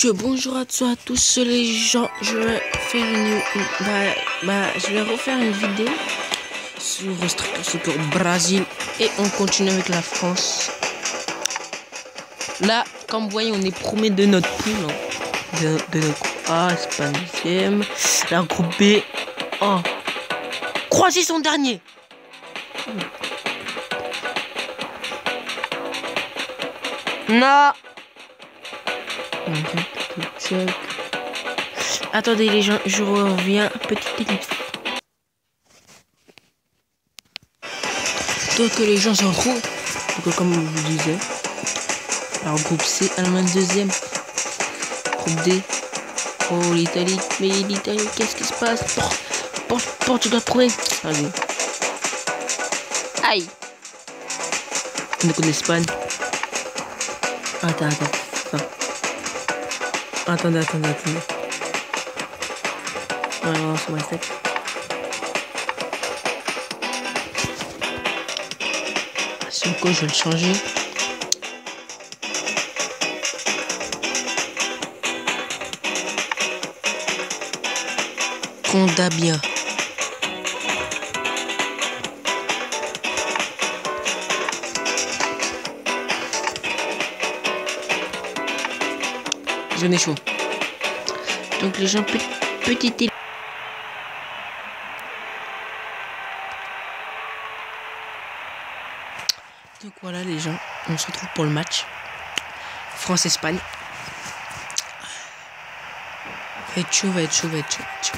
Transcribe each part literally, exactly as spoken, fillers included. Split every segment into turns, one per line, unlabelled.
Ok, bonjour à tous, à tous les gens. Je vais faire une, une bah, bah, je vais refaire une vidéo sur Street Soccer Brésil et on continue avec la France. Là, comme vous voyez, on est premier de notre poule, hein. de, de notre groupe A, Espagne deuxième, la groupe B. Oh, Croatie son dernier. Non. Check. Attendez les gens, je reviens. Petite ellipse. Donc les gens s'en retrouvent. Donc comme je vous disais. Alors groupe C, Allemagne deuxième. Groupe D. Oh l'Italie. Mais l'Italie, qu'est-ce qui se passe? Porte, porte, Portugal trouvé. Vas-y. Aïe. Donc l'Espagne. Attends, attends. attends. Attendez, attendez, attendez. Ouais, non, c'est ma tête. Si quoi, je vais le changer. Condabia. J'en ai chaud. Donc les gens, petit Donc voilà les gens, on se retrouve pour le match France-Espagne. Va être chaud, va être chaud, va être chaud, va être chaud.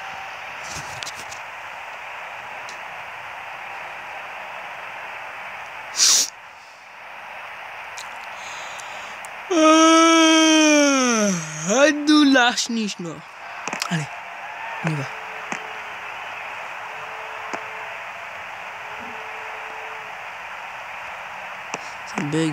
Allez, on y va. Ça bug.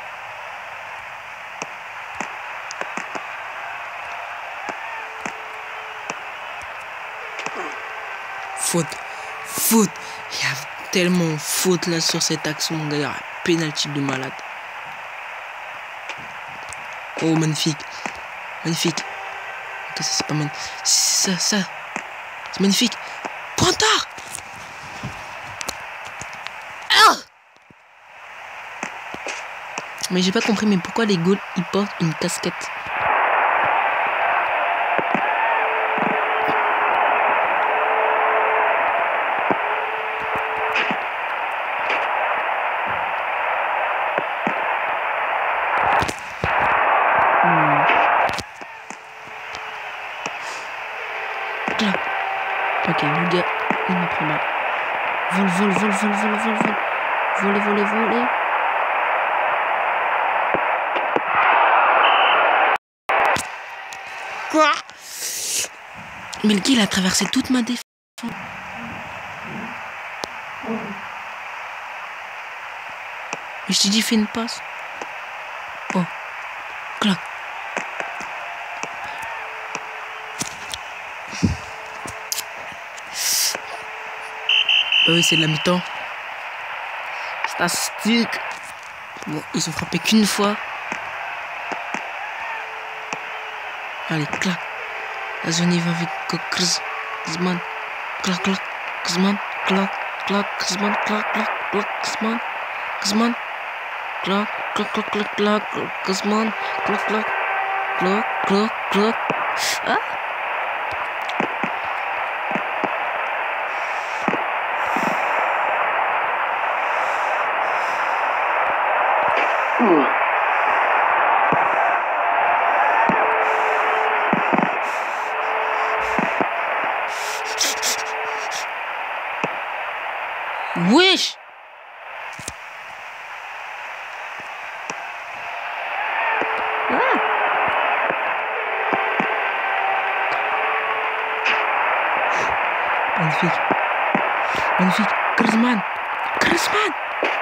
Faute. Faute. Il y a tellement faute là sur cette action, mon gars. Il y a un pénalty de malade. Oh, magnifique. Magnifique. Ok, ça c'est pas mal. Ça, ça. C'est magnifique. Pointard. Ah! Mais j'ai pas compris, mais pourquoi les goals ils portent une casquette? hmm. Ok, le gars, il me prend mal. Vol, vol, vol, vol, vol, vol, vol. Voler, voler, voler. Quoi? Mais le gars, il a traversé toute ma défense. Mais je t'ai dit, fais une passe. Oh. Clac. Bah oui, c'est de la mi-temps. Statistique. Bon, ils ont frappé qu'une fois. Allez, clac. La zone y va avec Griezmann. Clac, clac. Griezmann. Clac, clac. Griezmann. Clac, clac. Clac. Griezmann. Griezmann. Clac, clac, clac, clac, clac. Griezmann. Clac, clac. Clac, clac, clac. Ah. Hmm. Wesh! Ah. Magnifique. Magnifique. Griezmann. Griezmann.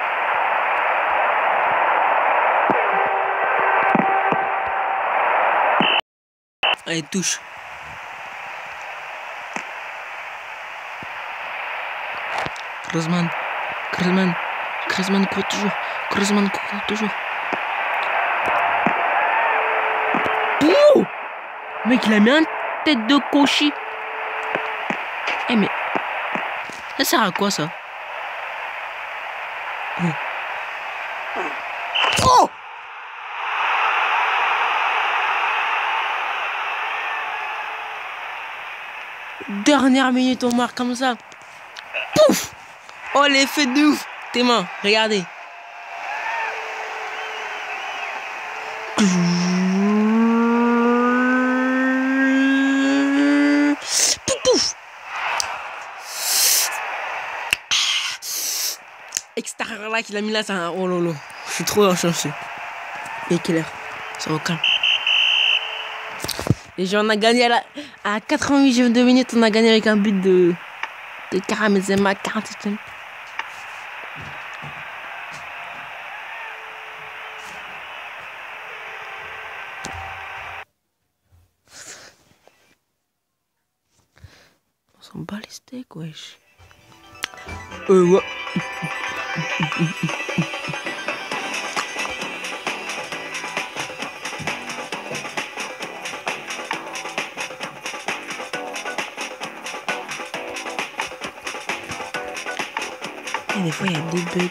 Allez, touche. Griezmann. Griezmann. Griezmann court toujours. Griezmann court toujours. Ouh! Mec, il a mis une tête de cochis. Eh, mais... ça sert à quoi, ça? Oh. Oh! Dernière minute, on marque comme ça. Pouf! Oh, l'effet de ouf! Tes mains, regardez. Pouf, pouf! Extérieur là qu'il a mis là, c'est un... oh lolo. Je suis trop chanceux. Et quelle heure? Ça va calme. Et on a gagné à, la... à quatre-vingt-huit minutes, on a gagné avec un but de, de Karim Benzema, quarante-septième. On s'en bat les steaks, wesh. Euh, ouais. Et des fois, il y a des bugs.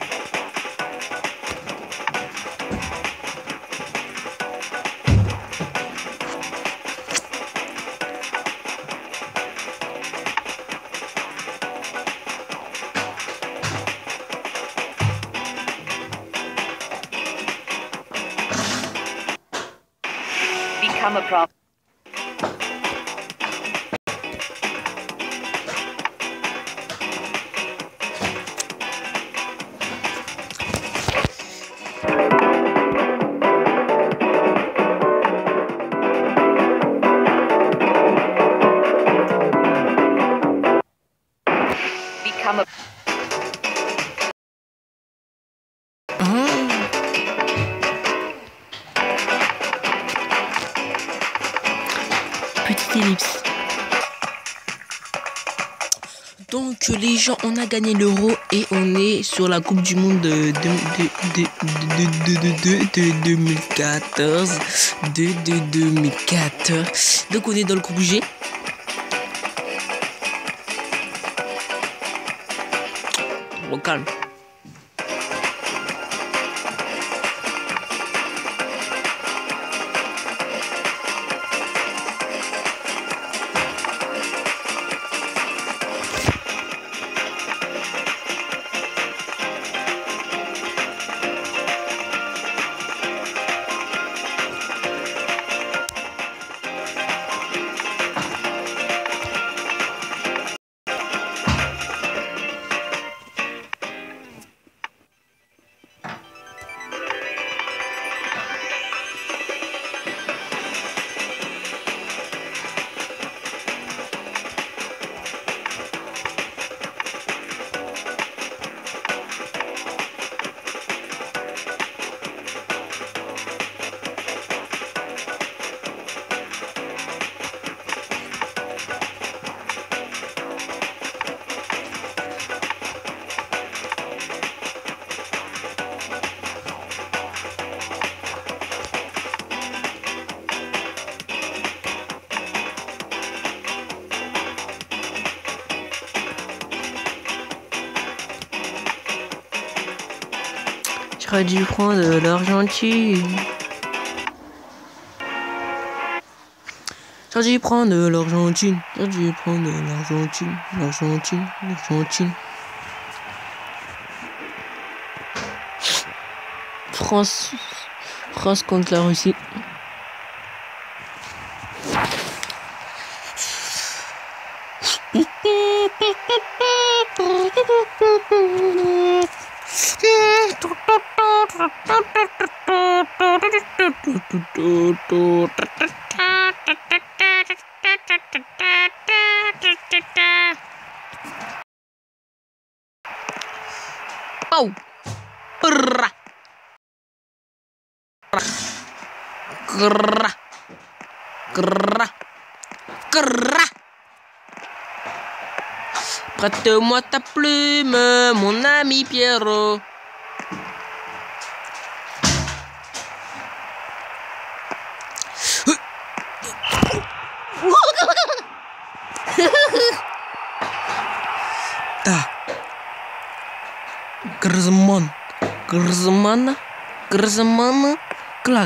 Become a problem. Become a
Petite ellipse. Donc les gens, on a gagné l'euro et on est sur la Coupe du Monde de, de, de, de, de, de, de deux mille quatorze. De, de deux mille quatorze. Donc on est dans le groupe G. Bon, calme. J'aurais dû prendre l'Argentine. J'aurais dû prendre l'Argentine. J'aurais dû prendre l'Argentine. L'Argentine. L'Argentine. France. France contre la Russie. Oh! Grrra! Grrra! Grrra! Grrra! Prête-moi ta plume, mon ami Pierrot. Griezmann, Griezmann, clac.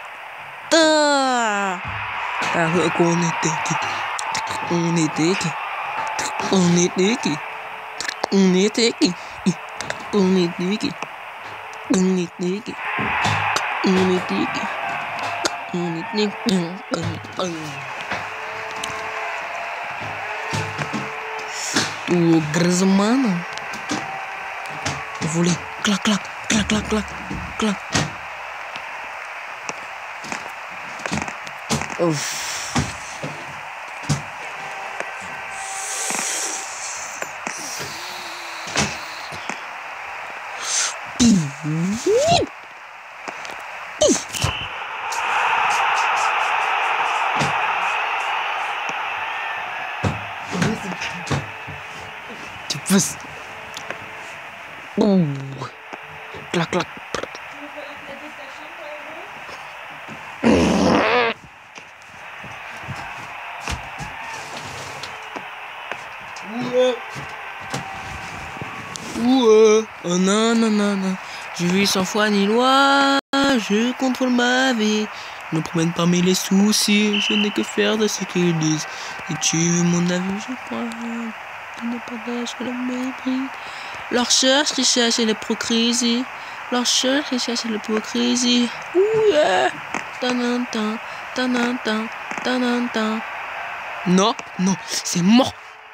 Ah, alors qu'on était qui? On était qui? On était qui? On était qui? On était qui? On était qui? On était qui? On était qui? Tout Griezmann. Volley, clac, clac, clac, clac, clac, clac. Ouf. Tu pousses. Ouh. Clac, clac. Ouais. Ouais. Oh non, non, non, non. Je vis sans foi ni loi. Je contrôle ma vie. Je me promène parmi les soucis. Je n'ai que faire de ce qu'ils disent. Et tu veux mon avis, je crois. Tu ne partages que le mépris. Leur seule richesse est l'hypocrisie. Leur seule richesse est l'hypocrisie. Ouh yeah. Tanantan, tanantan, tanantan. Non, non, c'est mort.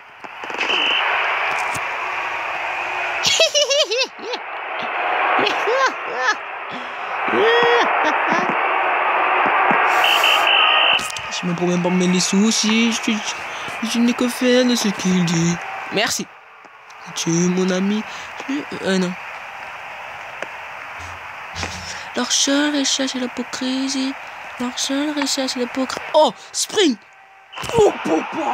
Je me promène parmi les soucis. Je, je, je n'ai que faire de ce qu'il dit. Merci. Tu es mon ami. Je... Euh, non. Leur seule richesse est l'hypocrisie. Leur seule richesse est l'hypocrisie. Oh, Spring. Oh, oh, oh.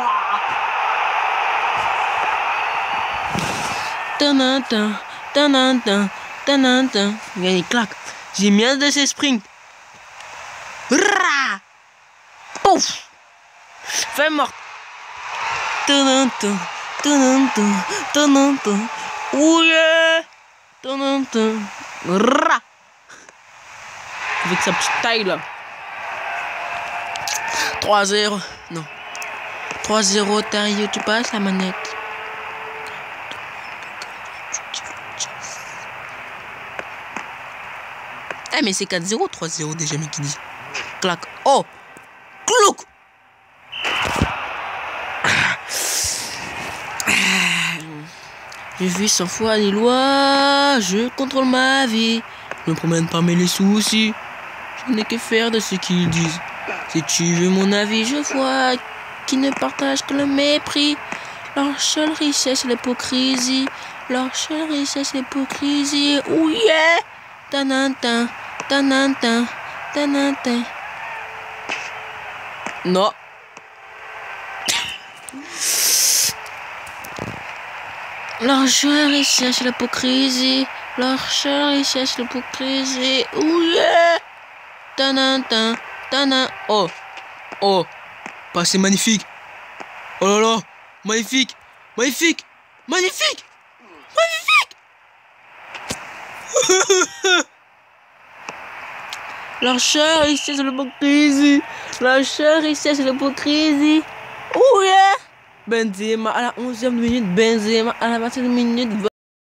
Tanantan, tanantan, tanantan. Regarde, il claque. J'ai mis un de ces sprints. Rah. Pouf. Fin morte. Tanantan, tanantan, tanantan. Oh yeah. Tanantan. Rah. Avec sa petite taille là. trois zéro. Non. trois zéro, Tario, tu passes la manette. Eh mais c'est quatre zéro, trois zéro déjà, mais qui dit. Clac. Oh. Clouc. Je vis sans foi ni loi. Je contrôle ma vie. Je me promène parmi les soucis. Je n'ai que faire de ce qu'ils disent. Si tu veux mon avis, je vois qu'ils ne partagent que le mépris. Leur seule richesse est l'hypocrisie. Leur seule richesse est l'hypocrisie. Oh yeah. Tanantan, tanantan, tanantan. Non. Leur seule richesse est l'hypocrisie. Leur seule richesse est l'hypocrisie. Oh yeah. Tanantan, tanan. Oh. Oh. Passé magnifique. Oh là là. Magnifique. Magnifique. Magnifique. Magnifique. Leur seule richesse est l'hypocrisie. Leur seule richesse est l'hypocrisie. Oh yeah. Benzema à la onzième minute. Benzema à la vingtième minute.